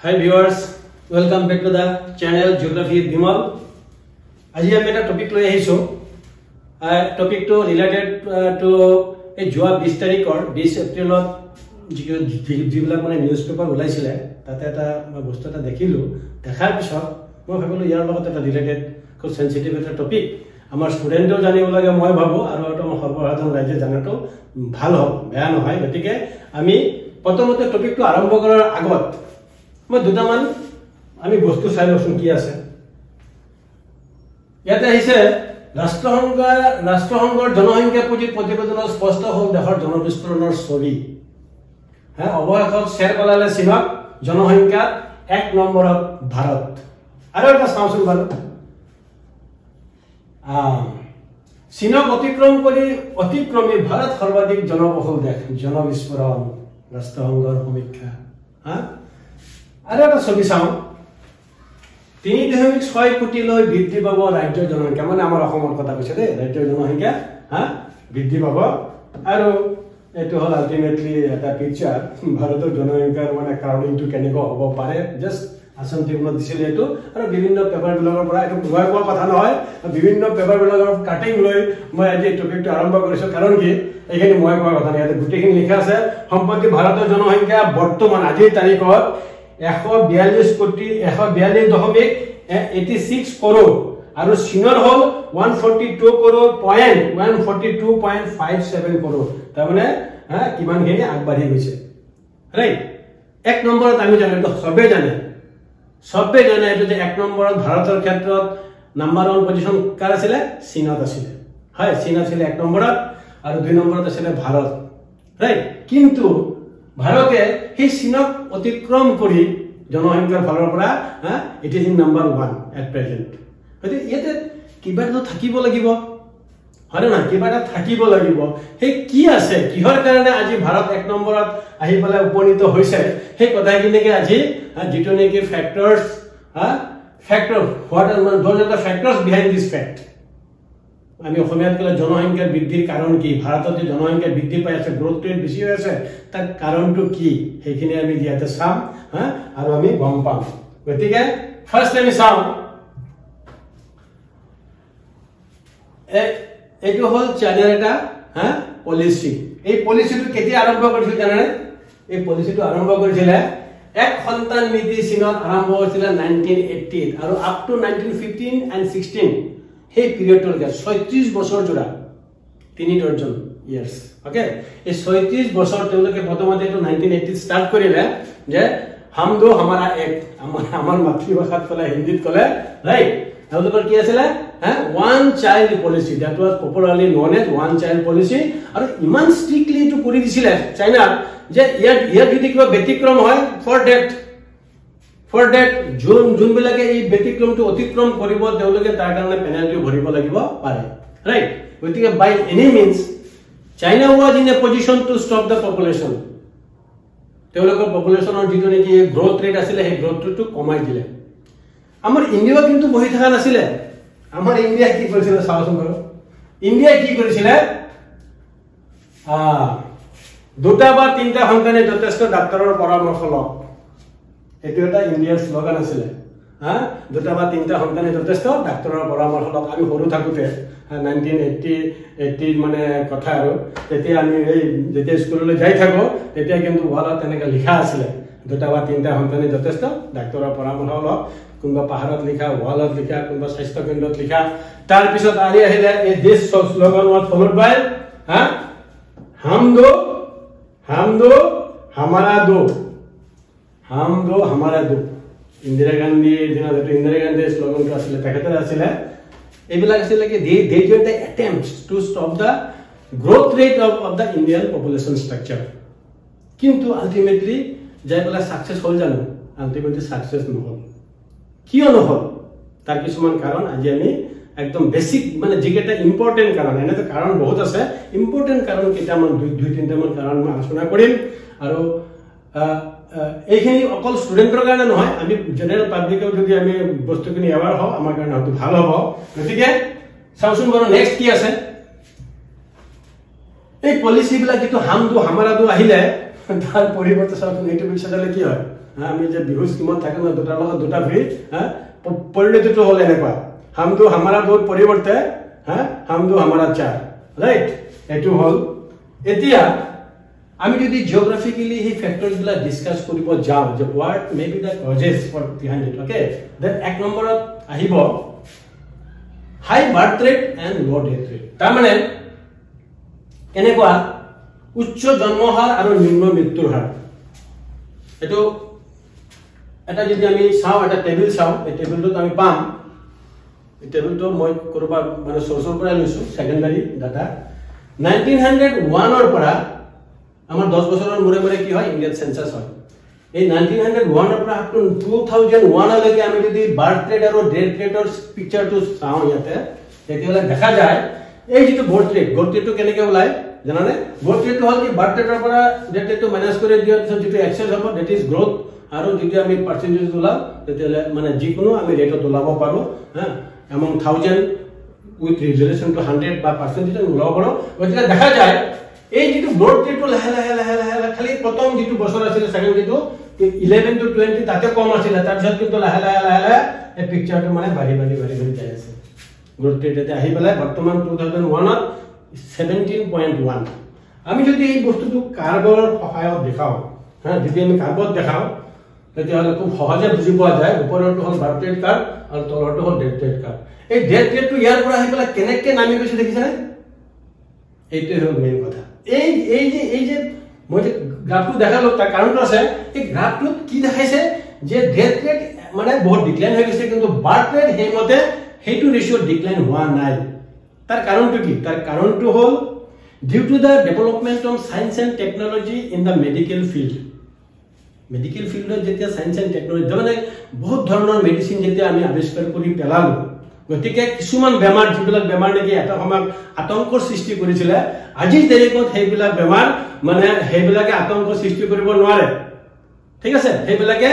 Hi viewers, welcome back to the channel Geography with Bimal. আজি আমি এটা topic লৈ আহিছো টপিকটো ৰিলেটেড টু এই যোৱা 20 তাৰিখৰ 20 এপ্ৰিলত যিবিলাক মানে নিউজ পেপাৰ ওলাইছিল তাতে এটা বস্তু এটা দেখিলো দেখাৰ পিছত মই ভাবিলো ইয়াৰ লগত এটা ৰিলেটেড খুব সেনসিটিভ এটা টপিক আমাৰ ষ্টুডেন্টও জানিব লাগে মই ভাবো আৰু এটা সৰ্বসাধাৰণ ৰাইজে জানাটো ভাল হ'ব বেয়া নহয় গতিকে আমি প্ৰথমতে টপিকটো আৰম্ভ কৰাৰ আগত মই দুটামান আমি বস্তু চাই লওঁচোন কি আছে ইয়াতে আহিছে ৰাষ্ট্ৰসংঘৰ জনসংখ্যা পুঁজি প্ৰতিবেদনত স্পষ্ট হ'ল দেশৰ জনবিস্ফোৰণৰ ছবি হ্যাঁ অৱশেষত শ্বেৰ পেলালে চীনক জনসংখ্যাত 1 নম্বৰত ভাৰত আৰু এটা চাওঁচোন বাৰু চীনক অতিক্ৰমী ভাৰত সৰ্বাধিক জনবহুল দেশ জনবিস্ফোৰণ ৰাষ্ট্ৰসংঘৰ সমীক্ষা আৰু এটা ছবি চাওঁ 3.6 কোটিলৈ বৃদ্ধি পাব ৰাজ্যৰ জনসংখ্যা মানে আমাৰ অসমৰ কথা কৈছে দে ৰাজ্যৰ জনসংখ্যা বৃদ্ধি পাব আৰু এটো হল আলটিমেটলি এটা পিকচাৰ ভাৰতৰ জনসংখ্যাৰ মানে কাউন্টিংটো কেনেকৈ হ'ব পাৰে জাস্ট আসাম টিমত দিছিল এটো আৰু বিভিন্ন পেপাৰ বিলাকৰ পৰা এটো কোৱা কথা নহয় বিভিন্ন পেপাৰ বিলাকৰ কাটিং লৈ মই আজি টপিকটো আৰম্ভ কৰিছো কাৰণ কি এইখিনি মই কোৱা কথা নাই ইয়াতে গুটেখিনি লিখা আছে সম্প্ৰতি ভাৰতৰ জনসংখ্যা বৰ্তমান আজিৰ তাৰিখত 142.86 কৰোৰ আৰু চীনৰ হল 142 কৰোৰ 142.57 কৰোৰ তাৰমানে কিমানখিনি আগবাঢ়ি গৈছে ৰাইট এক নম্বৰত আমি জানো সবে জানে এটো যে এক নম্বৰত ভাৰতৰ ক্ষেত্ৰত নাম্বাৰ 1 পজিশন কাৰ আছিল চীনত আছিল হয় চীন আছিল এক নম্বৰত আৰু 2 নম্বৰত আছিল ভাৰত ৰাইট কিন্তু ভাৰতে সেই চীনক অতিক্ৰম কৰি জনসংখ্যাৰ ফালৰ পৰা it is in number 1 at present হয়তো ইয়াতে কিবাটো থাকিব লাগিব হয় না কিবাটা থাকিব লাগিব হে কি আছে কিহৰ কাৰণে আজি ভাৰত এক নম্বৰত আহি পেলাই উপনীত হৈছে হে কথাখিনিকে আজি যেটো নেকি factor what are those are the factors behind this fact আমি অসমীয়াত কলে জনসংখ্যাৰ বৃদ্ধিৰ কাৰণ কি ভাৰতত যে জনসংখ্যা বৃদ্ধি পাই আছে গ্ৰোথ ৰেট বেছি হৈ আছে তাৰ কাৰণটো কি হেখিনি আমি ইয়াতে চাম আৰু আমি গম পাম গতিকে ফাৰ্স্ট আমি চাম এটো হল চাইনাৰ এটা পলিসি এই পলিসিটো কেতিয়া আৰম্ভ কৰিছিল জানেনে এই পলিসিটো আৰম্ভ কৰিছিল এক সন্তান নীতি চীনত আৰম্ভ হৈছিল 1988 আৰু আপ টু 1915 and 16 हे पीरियड 36 বছৰ জোৰা 3 ডজন ইয়ার্স ওকে এই 36 বছৰ তেওঁলোকে প্ৰথমতে এটো 1980 স্টার্ট কৰিলে যে हम दो हमारा एक আমাৰ মাতৃভাষাত কলে হিন্দীত কলে ৰাইট তেওঁলোকৰ কি আছিল one child policy that was popularly known as one child policy আৰু ইমান স্ট্ৰিক্টলি টু কৰি দিছিল চাইনা যে ইয়াৰ যদি কিবা ব্যতিক্ৰম হয় for that জুন বিলাকে এই ব্যতিক্ৰমটো অতিক্ৰম কৰিব তেওঁলোকে তাৰ কাৰণে পেনাল্টি ভৰিব লাগিব পাৰে ৰাইট গতিকে by any means China was in a position to stop the population তেওঁলোকৰ পপুলেশনৰ যিটো নেকি গ্ৰোথ ৰেট আছিল সেই গ্ৰোথটো কমাই দিলে আমাৰ ইন্ডিয়া কিন্তু বহি থকা নাছিল আমাৰ ইন্ডিয়া কি কৰিছিল চাওচোন বাৰু ইন্ডিয়া কি কৰিছিল দুটা বা তিনটা সন্তানে যথেষ্ট ডাক্তৰৰ পৰামৰ্শ লওক এটো এটা ইন্ডিয়াৰ স্লোগান আছিল দুটা বা তিনটা সন্তানে যথেষ্ট ডাক্তৰৰ পৰামৰ্শ লওক আমি সৰু থাকোতে 1980 মানে কথা আৰু তেতিয়া আমি এই যেতিয়া স্কুললৈ যাই থাকো তেতিয়া কিন্তু ওয়ালত তেনেকৈ লিখা আছিল দুটা বা তিনটা সন্তানে যথেষ্ট ডাক্তৰৰ পৰামৰ্শ লওক কোনবা পাহাৰত লিখা ওয়ালত লিখা কোনবা স্বাস্থ্য কেন্দ্ৰত লিখা তাৰ পিছত আহিলে এই this slogan was followed by हम दो हमारा दो Indira Gandhi Indira Gandhi slogan to asile takete asile ebilak asile ki they did the attempts to stop the growth rate of the Indian population structure kintu ultimately jai bala success hol jano ultimately success নহল কিয় নহল তাৰ কিছুমান কাৰণ আজি আমি একদম basic মানে যেটা ইম্পৰ্টেন্ট কাৰণ এনে তো কাৰণ বহুত আছে ইম্পৰ্টেন্ট কাৰণ কিটা মান দুই তিনটা মান কাৰণ মই আলোচনা কৰিম আৰু এইখিনি অকল স্টুডেন্টৰ কাৰণে নহয় আমি জেনাৰেল পাব্লিকৰ যদি আমি বস্তুখিনি এৱাৰ হও আমাৰ কাৰণে হয়তো ভাল হ'ব গতিকে চাওচোন বাৰু নেক্সট কি আছে এই পলিসি বিলাক যেটো হাম দো হামাৰা দো আহিলে তাৰ পৰিৱৰ্তে চাওচোন এইটো বিচাৰলে কি হয় আমি যে বিহু স্কিমত থাকে না দুটাৰ লগত দুটা ফ্ৰী পৰিণতিটো হ'ল এনেকুৱা हम दो हमारा दो परिवर्ते हम दो हमारा चार राइट एटू हल एतिया आमी जदि जियोग्राफिकली ही फैक्टर्स बिला डिस्कस करिब जाओ जे what may be the causes for behind it okay then एक नंबरत आहिब high birth rate and low death rate ता माने केनेकुआ उच्च जन्म हार और निम्न मृत्यु हार एटो এটা যদি আমি চাও এটা টেবিল চাও এই টেবিলটো আমি পাম टेबल तो मैं कोरबा माने सोर्सर পৰা লৈছো সেকেন্ডারি ডাটা 1901 ৰ পৰা আমাৰ 10 বছৰৰ মুৰে মুৰে কি হয় ইন্ডিয়ান সেন্সাস হয় এই 1901 ৰ পৰা আপ টু 2001 লৈকে আমি যদি বাৰ্থ ৰেট আৰু ডেথ ৰেটৰ পিকচাৰটো চাও ইয়াতে তেতিয়ালে দেখা যায় এই যেটো বাৰ্থ ৰেটটো কেনেকে ওলাই জানানে বাৰ্থ ৰেটটো হল কি বাৰ্থ ৰেটৰ পৰা ডেথ ৰেটটো মাইনাস কৰি দিয়া যেটো এক্সেস হ'ব দ্যাট ইজ গ্ৰোথ আৰু যদি আমি পার্সেন্টেজ ওলাও তেতিয়ালে মানে যিকোনো আমি ৰেটত ওলাব পাৰো among 1000 with relation to 100 বা পার্সেন্টেজ ওলাব পাৰো গতিকে দেখা যায় এই যেটো গ্ৰোথ ৰেটটো লাহে লাহে খালি প্ৰথম যেটো বছৰ আছিল সেকেন্ড যেটো 11 to 20 তাতে কম আছিল তাৰ পিছত কিন্তু লাহে লাহে এই পিকচাৰটো মানে বাঢ়ি যাই আছে গ্ৰোথ ৰেটতে আহি পেলাই বৰ্তমান 2001 ত 17.1 আমি যদি এই বস্তুটো কাৰ্ভৰ সহায়ত দেখাও যদি আমি কাৰ্ভত দেখাও তেতিয়াহলে খুব সহজে বুজি পোৱা যায় ওপৰটো হল বাৰ্থ ৰেট কাৰ্ভ আৰু তলৰটো হল ডেথ ৰেট কাৰ্ভ এই ডেথ ৰেটটো ইয়াৰ পৰা আহি পেলাই কেনেকে নামি গৈছে দেখিছানে এইটোৱে হল মেইন কথা এই যে মই যে গ্ৰাফটো দেখালো তাৰ কাৰণটো আছে এই গ্ৰাফটোত কি দেখাইছে যে ডেথ ৰেট মানে বহুত ডিক্লাইন হৈ গৈছে কিন্তু বাৰ্থ ৰেট হেমতে হেতু ৰেশিও ডিক্লাইন হোৱা নাই তাৰ কাৰণটো কি তাৰ কাৰণটো হল due to the development of science and technology in the medical field medical field जेतिया साइंस एंड टेक्नोलॉजी মানে বহুত ধৰণৰ মেডিসিন যেতিয়া আমি আৱিষ্কাৰ কৰি পেলালো গতিকে কিছুমান বেমাৰ যিবিলাক বেমাৰ নেকি এটা সময়ত আতংকৰ সৃষ্টি কৰিছিল আজি তাৰিখত হেইবিলাক বেমাৰ মানে হেইবিলাকে আতংকৰ সৃষ্টি কৰিব নোৱাৰে ঠিক আছে হেইবিলাকে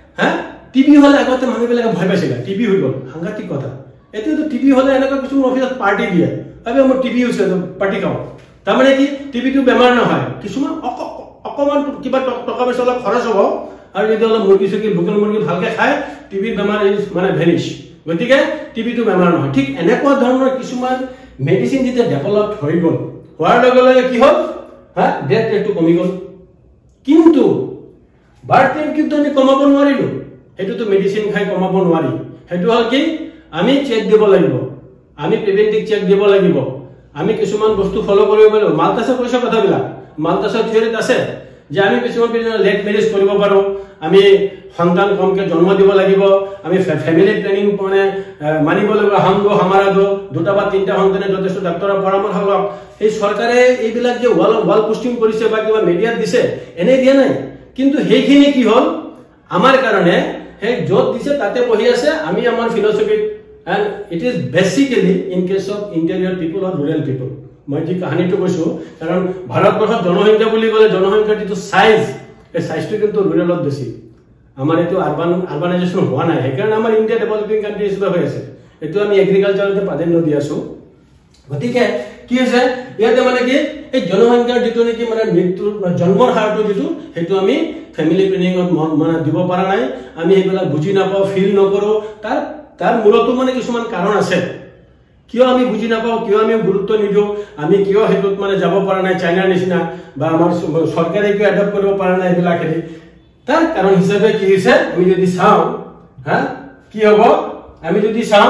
টিবি হলে আগতে মানুহবিলাকে ভয় পাইছিল টিবি হৈ গল সাংঘাতিক কথা এতিয়াতো টিবি হলে এনেকুৱা কিছু অফিসত পাৰ্টি দিয়ে আবে মোৰ টিবি হৈছে পাৰ্টি খাও তাৰ মানে কি টিবিটো বেমাৰ নহয় কিছুমান অকমান কিবা টকা পইচা অলপ খৰচ হ'ব আৰু যদি অলপ মুৰ্গী চুকি লোকেল মুৰ্গী ভালকে খায় টিবি বেমাৰ মানে ভেনিশ গতিকে টিবিটো বেমাৰ নহয় ঠিক এনেকুৱা ধৰণৰ কিছুমান মেডিসিন যেতিয়া ডেভেলপ হৈ গল হোৱাৰ লগে লগে কি হ'ল ডেথ ৰেটটো কমি গল কিন্তু বাৰ্থ ৰেট কিন্তু আমি কমাব নোৱাৰিলো হেতুটো মেডিসিন খাই কমাব নোৱাৰি হেতু হল কি আমি চেক দিব লাগিব আমি প্ৰিভেন্টিভ চেক দিব লাগিব আমি কিছুমান বস্তু ফলো কৰিব লাগিব মালটাছে কৈছে কথাবিলাক মালটাছৰ থিওৰিত আছে যে আমি কিছুমান লেট মেৰেজ কৰিব পাৰো আমি সন্তান কমকে জন্ম দিব লাগিব আমি ফ্যামিলি প্ল্যানিং মানে মানিব লাগিব হাম দো হামাৰা দো দুটা বা তিনটা সন্তানে যথেষ্ট ডাক্তৰৰ পৰামৰ্শ লওক এই চৰকাৰে এইবিলাক যে ওয়াল পোস্টিং কৰিছে বা কিবা মিডিয়াত দিছে এনে দিয়া নাই কিন্তু হেইখিনি কি হল আমাৰ কাৰণে হে যত দিছে তাতে পঢ়ি আছে আমি আমাৰ philosophy and it is basically in case of interior people or rural people মই যে কাহিনীটো কৈছো কাৰণ ভাৰতবৰ্ষত জনসংখ্যা বুলি গলে জনসংখ্যাৰ যেটো সাইজ এই সাইজটো কিন্তু রুরালত বেছি আমাৰ এটো আরবানাইজেশন হোৱা নাই সেইকাৰণে আমাৰ ইন্ডিয়া ডেভেলপিং কান্ট্ৰি হিচাপে হৈ আছে এটো আমি এগ্ৰিকালচাৰতে প্ৰাধান্য দি আছো গতিকে কি হৈছে ইয়াতে মানে কি এই জনসংখ্যাৰ যেটো নেকি মানে মৃত্যু জন্মৰ হাৰটো যেটো হেতু আমি ফ্যামিলি প্ল্যানিংত মানে দিব পৰা নাই আমি এইবিলাক বুজি নাপাও ফিল নকৰো তাৰ মূলতো মানে কিছুমান কাৰণ আছে কিয় আমি বুজি নাপাও কিয় আমি গুৰুত্ব নিদিও আমি কিয় হেতুত মানে যাব পৰা নাই চাইনাৰ নিচিনা বা আমাৰ সৰকাৰে কিয় এডপ্ট কৰিব পৰা নাই এইবিলাকে তাৰ কাৰণ হিচাপে কি হৈছে আমি যদি চাও কি হ'ব আমি যদি চাও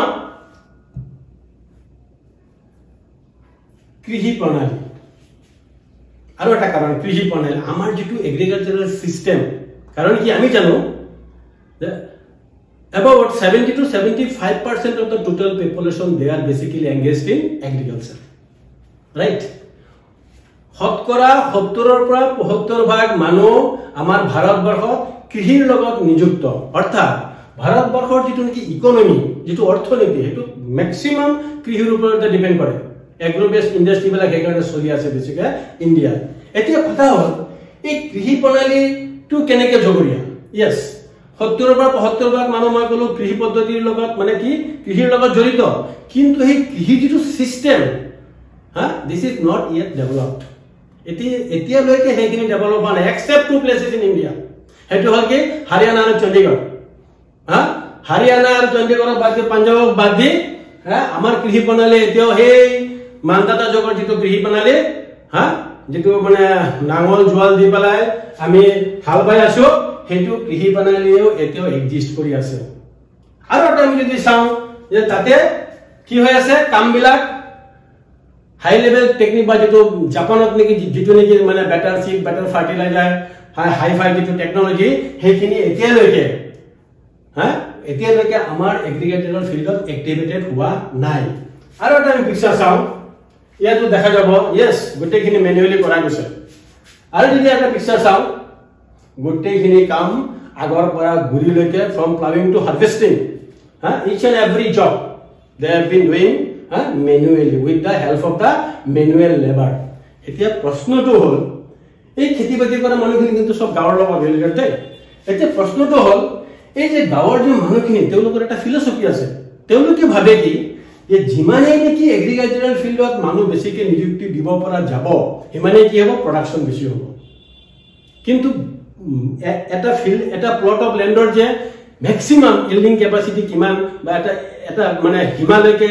কৃষি প্ৰণালী আৰু এটা কাৰণ কৃষি প্ৰণালী আমাৰ যেটো এগ্ৰিকালচাৰাল সিস্টেম কাৰণ কি আমি জানো about 70 to 75% of the total population they are basically engaged in agriculture right শতকৰা 70 ৰ পৰা 75 ভাগ মানুহ আমাৰ ভাৰতবৰ্ষত কৃষিৰ লগত নিযুক্ত অৰ্থাৎ ভাৰতবৰ্ষৰ যেটো নেকি ইকোনমি যেটো অৰ্থনীতি হেতু ম্যাক্সিমাম কৃষিৰ ওপৰতে ডিপেন্ড কৰে এগ্ৰো বেস ইন্ডাস্ট্ৰি বিলাক হেকাৰণে চলি আছে বেছিকে ইন্ডিয়া এতিয়া কথা হ'ল এই কৃষি প্ৰণালীটো কেনেকে জগৰীয়া yes 70 ৰ পৰা 75 ভাগ মানুহ মই কলো কৃষি পদ্ধতিৰ লগত মানে কি কৃষিৰ লগত জড়িত কিন্তু এই কৃষি যেটো system this is not yet developed এতিয়া লৈকে হেখিনি ডেভেলপ হোৱা নাই except two places in India সেইটো হল কি হাৰিয়ানা আৰু চণ্ডীগড় হাৰিয়ানা আৰু চণ্ডীগড়ক বাদ দি পাঞ্জাবক বাদ দি আমাৰ কৃষি প্ৰণালী এতিয়াও সেই মানদাতা যুগৰ যিটো কৃষি প্ৰণালী যেটো মানে নাঙল জোৱাল দি পেলাই আমি হাল বাই আছো সেইটো কৃষি প্ৰণালীও এতিয়াও এক্সিষ্ট কৰি আছে আৰু এটা আমি যদি চাওঁ যে তাতে কি হৈ আছে কামবিলাক হাই লেভেল টেকনিক বা যেটো জাপানত নেকি যেটো নেকি মানে better seed better fertilizer hifi যেটো টেকনলজি সেইখিনি এতিয়ালৈকে এতিয়ালৈকে আমাৰ এগ্ৰিকালচাৰাল ফিল্ডত এক্টিভেটেড হোৱা নাই আৰু এটা আমি পিকচাৰ চাওঁ ইয়াতো দেখা যাব ইয়েস গোটেইখিনি ম্যানুয়ালি কৰা গৈছে আৰু যদি এটা পিকচাৰ চাওঁ গোটেইখিনি কাম আগৰ পৰা গুৰিলৈকে from ploughing to harvesting each and every job they have been doing manually with the help of the manual labor এতিয়া প্ৰশ্নটো হল এই খেতি বাতি কৰা মানুহখিনি কিন্তু সব গাঁৱৰ লগত ৰিলেটেড এতিয়া প্ৰশ্নটো হল এই যে গাঁৱৰ যে মানুহখিনি তেওঁলোকৰ এটা ফিলসফি আছে তেওঁলোকে ভাবে কি যে যিমানে নেকি এগ্ৰিকালচাৰাল ফিল্ডত মানুহ বেছিকে নিযুক্তি দিব পৰা যাব হিমানে কি হ'ব প্ৰডাকশন বেছি হ'ব কিন্তু এটা ফিল্ড এটা প্লট অফ ল্যান্ডৰ যে ম্যাক্সিমাম ইল্ডিং ক্যাপাসিটি কিমান বা এটা মানে হিমালয়কে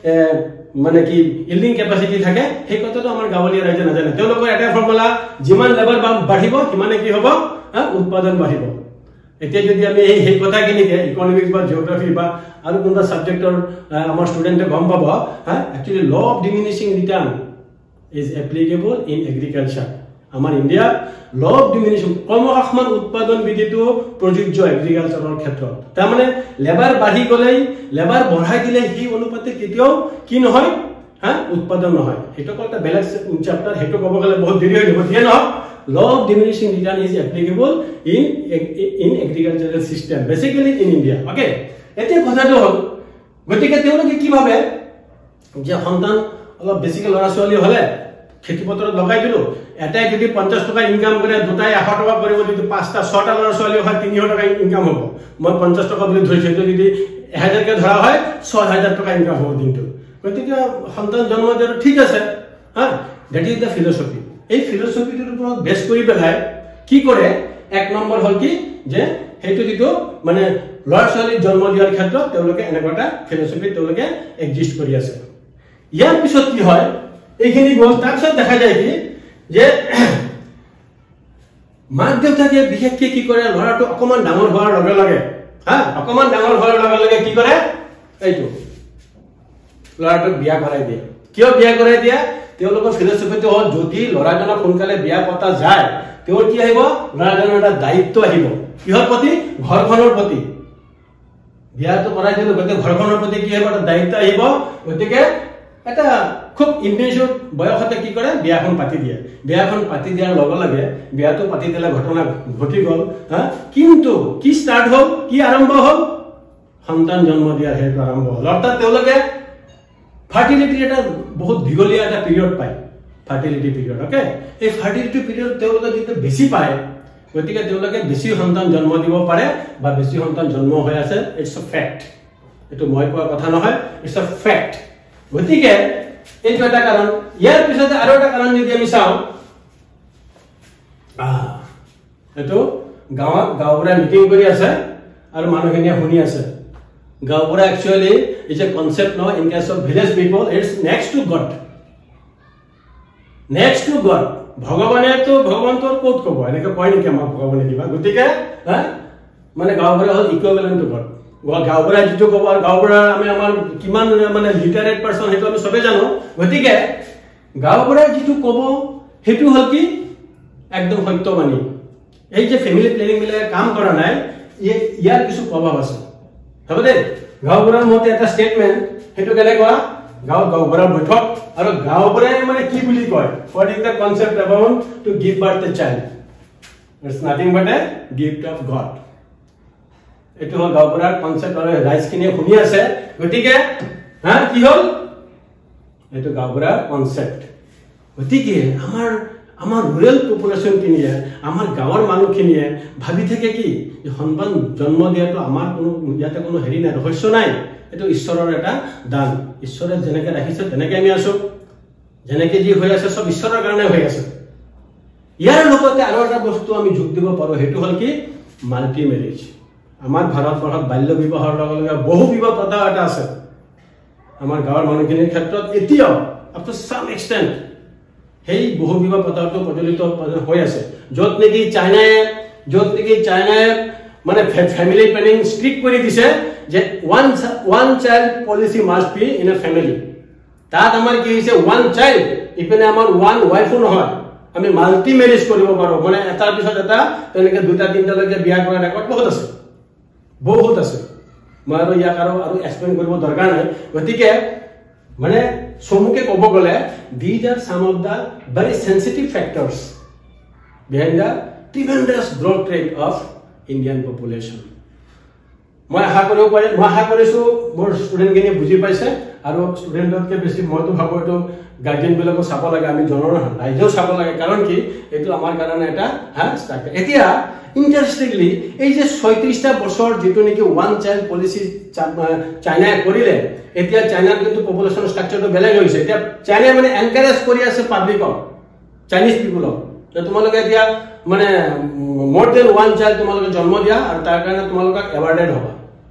মানে কি ইল্ডিং ক্যাপাসিটি থাকে সেই কথাটো আমাৰ গাঁৱলীয়া ৰাইজে নাজানে তেওঁলোকৰ এটা ফৰ্মুলা যিমান লেবাৰ বাঢ়িব হিমানে কি হ'ব উৎপাদন বাঢ়িব এতিয়া যদি আমি এই কথাখিনিকে ইকনমিক্স বা জিওগ্ৰাফি বা আৰু কোনটা সাবজেক্টৰ আমাৰ ষ্টুডেন্টে গম পাব actually law of diminishing return is applicable in agriculture আমাৰ ইণ্ডিয়া ল অফ ডিমিনিশিং ক্ৰমহ্ৰাসমান উৎপাদন বিধিটো প্ৰযোজ্য এগ্ৰিকালচাৰৰ ক্ষেত্ৰত তাৰ মানে লেবাৰ বাঢ়ি গলেই লেবাৰ বঢ়াই দিলে হি অনুপাতে কেতিয়াও কি নহয় উৎপাদন নহয় হেটো এটা বেলেগ চ্যাপ্টাৰ হেটো ক'ব গলে বহুত দেৰি হৈ যাব দিয়ে নহয় law of diminishing return is applicable in agricultural system basically in India okay এতে কথাটো হল গতিকে তেওঁলোকে কি ভাবে যে সন্তান অলপ বেছিকে লৰা ছোৱালী হলে খেতি পত্ৰত লগাই দিলো এটাই যদি 50 টকা ইনকাম কৰে দুটাই 100 টকা কৰিব যদি 5টা 6টা লৰা ছোৱালী হয় 300 টকা ইনকাম হ'ব মই 50 টকা বুলি ধৰিছো যদি 1000 কে ধৰা হয় 6000 টকা ইনকাম হ'ব দিনটো গতিকে সন্তান জন্ম দিয়াটো ঠিক আছে that is the philosophy এই ফিলসফিটোৰ ওপৰত বেছ কৰি পেলাই কি কৰে এক নম্বৰ হল কি যে হেতু দিটো মানে লৰা ছোৱালী জন্ম দিয়াৰ ক্ষেত্ৰত তেওঁলোকে এনেকটা ফিলসফি তেওঁলোকে এক্সিষ্ট কৰি আছে ইয়াৰ পিছত কি হয় এইখিনি গল তাৰপিছত দেখা যায় কি যে মাক দেউতাকে বিশেষকৈ কি কৰে লৰাটো অকমান ডাঙৰ হোৱাৰ লগে লগে অকমান ডাঙৰ হোৱাৰ লগে লগে কি কৰে এইটো লৰাটোক বিয়া কৰাই দিয়ে কিয় বিয়া কৰাই দিয়ে তেওঁলোকৰ ফিলসফিটো হল যদি লৰাজনক সোনকালে বিয়া পতা যায় তেওঁৰ কি আহিব লৰাজনৰ এটা দায়িত্ব আহিব কিহৰ প্ৰতি ঘৰখনৰ প্ৰতি বিয়াটো কৰাই দিলে গতে ঘৰখনৰ প্ৰতি কি আহিব এটা দায়িত্ব আহিব গতিকে এটা খুব ইনফিনিশ্যন বয়সতে কি কৰে বিয়াখন পাতি দিয়ে বিয়াখন পাতি দিয়াৰ লগে লগে বিয়াটো পাতি দিলে ঘটনা ঘটি গল কিন্তু কি ষ্টাৰ্ট হল কি আৰম্ভ হল সন্তান জন্ম দিয়াৰ হেতু আৰম্ভ হল অৰ্থাৎ তেওঁলোকে ফাৰ্টিলিটি এটা বহুত দীঘলীয়া এটা পিৰিয়ড পায় ফাৰ্টিলিটি পিৰিয়ড ওকে এই ফাৰ্টিলিটি পিৰিয়ড তেওঁলোকে যেতিয়া বেছি পায় গতিকে তেওঁলোকে বেছি সন্তান জন্ম দিব পাৰে বা বেছি সন্তান জন্ম হৈ আছে ইটস আ ফ্যাক্ট এটো মই কোৱা কথা নহয় ইটস আ ফ্যাক্ট গতিকে এইটো এটা কাৰণ ইয়াৰ পিছতে আৰু এটা কাৰণ যদি আমি চাওঁ এটো গাঁৱৰ মিটিং কৰি আছে আৰু মানুহখিনিয়ে শুনি আছে Gavura actually is a concept now in case of village people. It's next to God. Next to God. Bhagavane to Bhagavan to kot kobo. Enake koi ni kama Bhagavane diba. Gotike mane Gavura hol equivalent to God. Gavura jitu kobo ar Gavura ame amar kiman mane literate person hetu ame sobe jano. Gotike Gavura jitu kobo hetu hol ki ekdom সত্যবাণী এই যে family planning মিলে কাম কৰা নাই ইয়াৰ কিছু প্ৰভাৱ আছে হ'ব দে গাঁওবুঢ়াৰ মতে এটা স্টেটমেন্ট হেতু কেনে কোৱা গাঁওবুঢ়াৰ বৈঠক আৰু গাঁওবুঢ়াই মানে কি বুলি কয় what is the concept about to give birth a child it's nothing but a gift of God এটো হল গাঁওবুঢ়াৰ কনসেপ্ট আৰু ৰাইজখিনিয়ে শুনি আছে গতিকে কি হল এটো গাঁওবুঢ়াৰ কনসেপ্ট গতিকে আমাৰ রুরাল পপুলেশন কিনিয়ে আমাৰ গাঁৱৰ মানুহখিনিয়ে ভাবি থাকে কি যে সন্তান জন্ম দিয়াটো আমাৰ কোনো ইয়াতে কোনো হেৰি নাই ৰহস্য নাই এটো ঈশ্বৰৰ এটা দান ঈশ্বৰে যেনেকৈ ৰাখিছে তেনেকৈ আমি আছো যেনেকৈ যি হৈ আছে সব ঈশ্বৰৰ কাৰণে হৈ আছে ইয়াৰ লগতে আৰু এটা বস্তু আমি যোগ দিব পাৰো হেতু হল কি মাল্টি মেৰিজ আমাৰ ভাৰতবৰ্ষত বাল্য বিবাহৰ লগে লগে বহু বিবাহ প্ৰথা এটা আছে আমাৰ গাঁৱৰ মানুহখিনিৰ ক্ষেত্ৰত এতিয়াও আপ টু সাম এক্সটেন্ট সেই বহু বিবাহ প্ৰথাটো প্ৰচলিত হৈ আছে য'ত নেকি চাইনাই মানে ফ্যামিলি প্ল্যানিং স্ট্রিক্ট কৰি দিছে যে one child policy must be in a family তাত আমাৰ কি হৈছে ওয়ান চাইল্ড ইপিনে আমাৰ ওয়ান ওয়াইফও নহয় আমি মাল্টি মেৰিজ কৰিব পাৰো মানে এটাৰ পিছত এটা তেনেকে দুটা তিনটা লৈকে বিয়া কৰা ৰেকৰ্ড বহুত আছে মই আৰু ইয়াক আৰু এক্সপ্লেইন কৰিব দৰকাৰ নাই গতিকে মানে সমুকে ক'ব গ'লে these are some of the very sensitive factors behind the tremendous growth rate of Indian population মই আশা কৰিছো মোৰ ষ্টুডেণ্টখিনি বুজি পাইছে আৰু ষ্টুডেণ্টতকৈ বেছি মইতো ভাবো এইটো গাৰ্ডিয়ানবিলাকো চাব লাগে আমি ৰাইজেও চাব লাগে কাৰণ কি এইটো আমাৰ কাৰণে এটা ষ্ট্ৰাকচাৰ এতিয়া ইন্টাৰেষ্টিংলি এই যে ৩৬টা বছৰ যেটো নেকি ওয়ান চাইল্ড পলিসি চাইনাই কৰিলে এতিয়া চাইনাৰ কিন্তু পপুলেশন ষ্ট্ৰাকচাৰটো বেলেগ হৈছে এতিয়া চাইনাই মানে এনকাৰেজ কৰি আছে পাব্লিকক চাইনিজ পিপলক তোমালোকে এতিয়া মানে more than one child তোমালোকে জন্ম দিয়া আৰু তাৰ কাৰণে তোমালোক এৱাৰ্ডেড হ'ব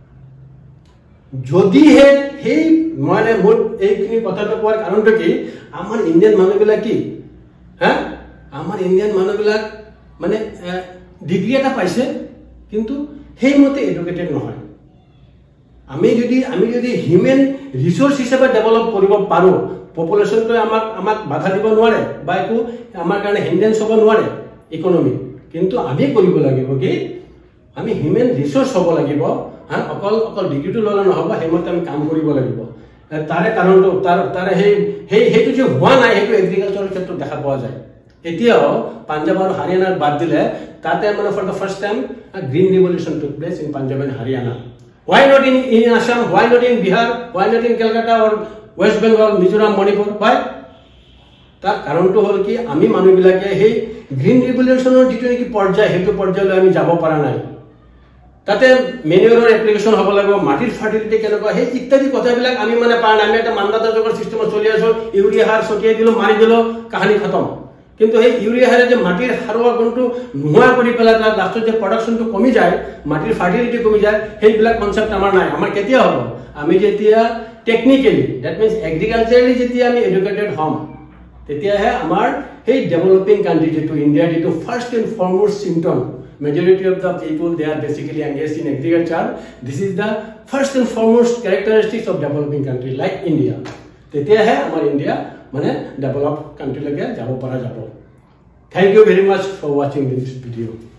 যদি হে মানে মোৰ এইখিনি কথাটো কোৱাৰ কাৰণটো কি আমাৰ ইণ্ডিয়ান মানুহবিলাক কি আমাৰ ইণ্ডিয়ান মানুহবিলাক মানে ডিগ্ৰী এটা পাইছে কিন্তু সেই মতে এডুকেটেড নহয় আমি যদি হিউম্যান ৰিসোৰ্স হিচাপে ডেভেলপ কৰিব পাৰো পপুলেশনটো আমাক বাধা দিব নোৱাৰে বা একো আমাৰ কাৰণে হিন্ডেন্স হ'ব নোৱাৰে ইকোনমি কিন্তু আমি কৰিব লাগিব কি আমি হিউম্যান ৰিসোৰ্স হ'ব লাগিব অকল ডিগ্ৰীটো ল'লে নহ'ব হেমতে আমি কাম কৰিব লাগিব তাৰে কাৰণটো তাৰে সেইটো যে হোৱা নাই সেইটো এগ্ৰিকালচাৰৰ ক্ষেত্ৰত দেখা পোৱা যায় এতিয়াও পাঞ্জাব আৰু হাৰিয়ানাৰ বাদ দিলে তাতে মানে for the first time green revolution took place in Punjab and Haryana why not in Assam why not in Bihar why not in Calcutta or West Bengal Mizoram Manipur why তাৰ কাৰণটো হ'ল কি আমি মানুহবিলাকে সেই গ্ৰীণ ৰিভলিউচনৰ যেটো নেকি পৰ্যায় হেতু পৰ্যায়লৈ আমি যাব পৰা নাই তাতে মেনুৰৰ এপ্লিকেশন হ'ব লাগিব মাটিৰ ফাৰ্টিলিটি কেনেকুৱা সেই ইত্যাদি কথাবিলাক আমি মানে পাৰা নাই আমি এটা মানদাতা জগৰ সিস্টেমত চলি আছো ইউৰিয়া সাৰ ছটিয়াই দিলো মাৰি দিলো কাহিনী খতম কিন্তু সেই ইউৰিয়া সাৰে যে মাটিৰ সাৰুৱা গুণটো নোহোৱা কৰি পেলাই তাৰ লাষ্টত যে প্ৰডাকশনটো কমি যায় মাটিৰ ফাৰ্টিলিটি কমি যায় সেইবিলাক কনসেপ্ট আমাৰ নাই আমাৰ কেতিয়া হ'ব আমি যেতিয়া টেকনিক্যালি দ্যাট মিন্স এগ্ৰিকালচাৰালি যেতিয়া আমি এডুকেটেড হ'ম তেতিয়াহে আমাৰ সেই ডেভেলপিং কান্ট্ৰি যেটো ইণ্ডিয়া যেটো first and foremost symptom majority of the people they are basically engaged in agriculture this is the first and foremost characteristics of developing country like India tetiahe amar India mane developed country lage jabo para jabo thank you very much for watching this video